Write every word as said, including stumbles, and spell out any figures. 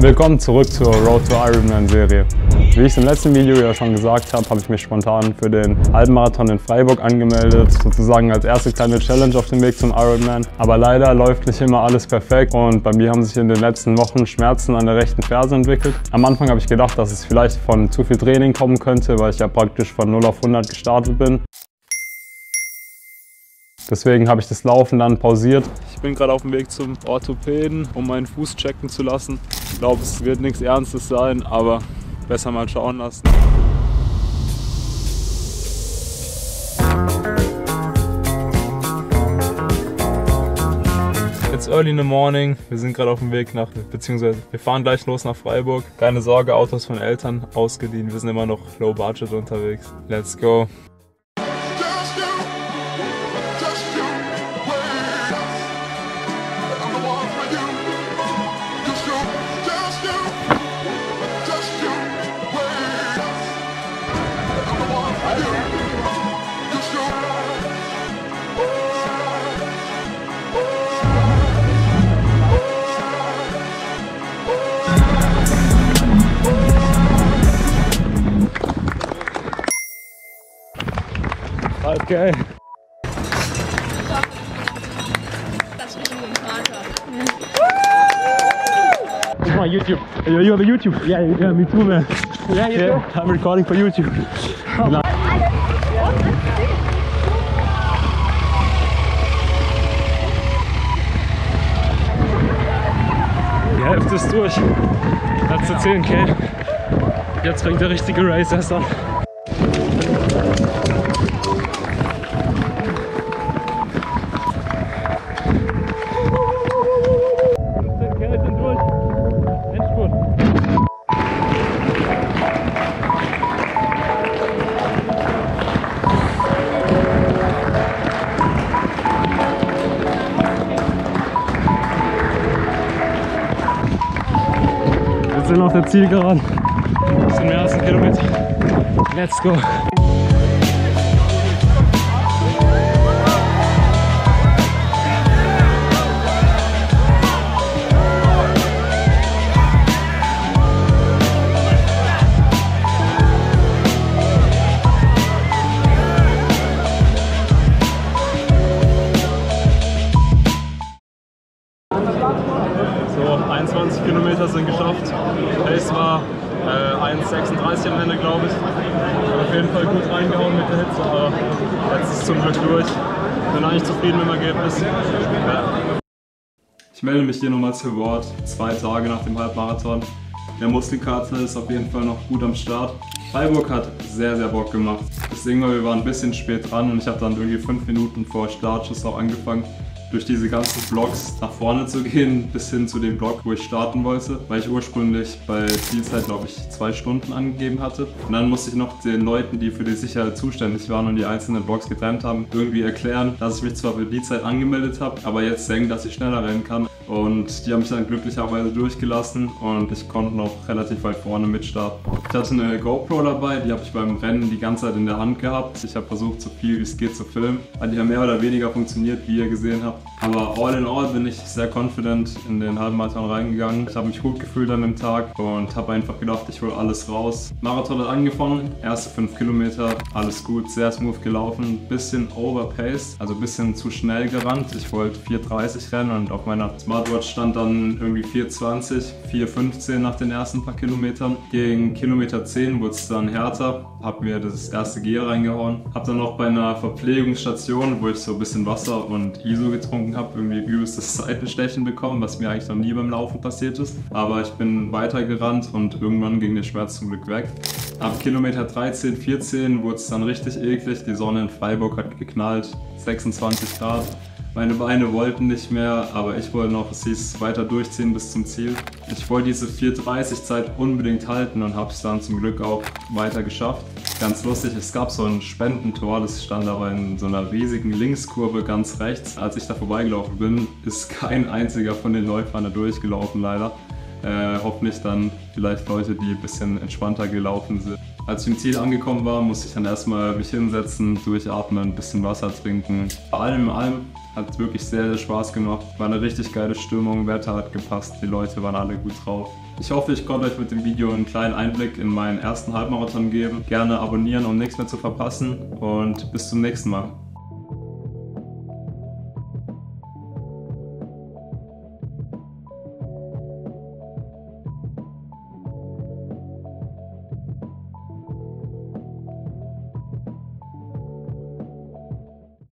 Willkommen zurück zur Road to Ironman Serie. Wie ich es im letzten Video ja schon gesagt habe, habe ich mich spontan für den Halbmarathon in Freiburg angemeldet, sozusagen als erste kleine Challenge auf dem Weg zum Ironman. Aber leider läuft nicht immer alles perfekt und bei mir haben sich in den letzten Wochen Schmerzen an der rechten Ferse entwickelt. Am Anfang habe ich gedacht, dass es vielleicht von zu viel Training kommen könnte, weil ich ja praktisch von null auf hundert gestartet bin. Deswegen habe ich das Laufen dann pausiert. Ich bin gerade auf dem Weg zum Orthopäden, um meinen Fuß checken zu lassen. Ich glaube, es wird nichts Ernstes sein, aber besser mal schauen lassen. It's early in the morning. Wir sind gerade auf dem Weg nach, beziehungsweise wir fahren gleich los nach Freiburg. Keine Sorge, Autos von Eltern ausgeliehen. Wir sind immer noch low budget unterwegs. Let's go. Okay. This is my YouTube. You're on the YouTube? Yeah, yeah, me too, man. Yeah, you yeah, too? I'm recording for YouTube. Oh. Die Hälfte ist durch. Letzte zehn K. Jetzt fängt der richtige Race erst an. Wir sind auf der Zielgeraden. Das sind mehr als ein Kilometer. Let's go! So, einundzwanzig Kilometer sind geschafft. Pace war äh, eins sechsunddreißig am Ende, glaube ich. Auf jeden Fall gut reingehauen mit der Hitze, aber jetzt ist es zum Glück durch. Bin eigentlich zufrieden mit dem Ergebnis. Ja. Ich melde mich hier nochmal zu Wort, zwei Tage nach dem Halbmarathon. Der Muskelkater ist auf jeden Fall noch gut am Start. Freiburg hat sehr, sehr Bock gemacht. Das Ding war, wir waren ein bisschen spät dran und ich habe dann irgendwie fünf Minuten vor Startschuss auch angefangen, durch diese ganzen Blocks nach vorne zu gehen, bis hin zu dem Block, wo ich starten wollte, weil ich ursprünglich bei Zielzeit, glaube ich, zwei Stunden angegeben hatte. Und dann musste ich noch den Leuten, die für die Sicherheit zuständig waren und die einzelnen Blocks getrennt haben, irgendwie erklären, dass ich mich zwar für die Zeit angemeldet habe, aber jetzt denken, dass ich schneller rennen kann. Und die haben mich dann glücklicherweise durchgelassen und ich konnte noch relativ weit vorne mitstarten. Ich hatte eine GoPro dabei, die habe ich beim Rennen die ganze Zeit in der Hand gehabt. Ich habe versucht, so viel wie es geht zu filmen. Hat ja mehr oder weniger funktioniert, wie ihr gesehen habt. Aber all in all bin ich sehr confident in den Halbmarathon reingegangen. Ich habe mich gut gefühlt an dem Tag und habe einfach gedacht, ich hole alles raus. Marathon hat angefangen, erste fünf Kilometer, alles gut, sehr smooth gelaufen, bisschen overpaced, also ein bisschen zu schnell gerannt. Ich wollte vier dreißig rennen und auf meiner Smartwatch stand dann irgendwie vier zwanzig, vier fünfzehn nach den ersten paar Kilometern. Gegen Kilometer zehn wurde es dann härter, habe mir das erste Gear reingehauen. Habe dann noch bei einer Verpflegungsstation, wo ich so ein bisschen Wasser und I S O getrunken habe, irgendwie übelstes Seitenstechen bekommen, was mir eigentlich noch nie beim Laufen passiert ist. Aber ich bin weitergerannt und irgendwann ging der Schmerz zum Glück weg. Ab Kilometer dreizehn, vierzehn wurde es dann richtig eklig. Die Sonne in Freiburg hat geknallt, sechsundzwanzig Grad. Meine Beine wollten nicht mehr, aber ich wollte noch, es hieß, weiter durchziehen bis zum Ziel. Ich wollte diese vier dreißig Zeit unbedingt halten und habe es dann zum Glück auch weiter geschafft. Ganz lustig, es gab so ein Spendentor, das stand aber in so einer riesigen Linkskurve ganz rechts. Als ich da vorbeigelaufen bin, ist kein einziger von den Läufern da durchgelaufen leider. Äh, hoffentlich dann vielleicht Leute, die ein bisschen entspannter gelaufen sind. Als ich im Ziel angekommen war, musste ich dann erstmal mich hinsetzen, durchatmen, ein bisschen Wasser trinken. Bei allem in allem hat es wirklich sehr, sehr Spaß gemacht. War eine richtig geile Stimmung, Wetter hat gepasst, die Leute waren alle gut drauf. Ich hoffe, ich konnte euch mit dem Video einen kleinen Einblick in meinen ersten Halbmarathon geben. Gerne abonnieren, um nichts mehr zu verpassen und bis zum nächsten Mal.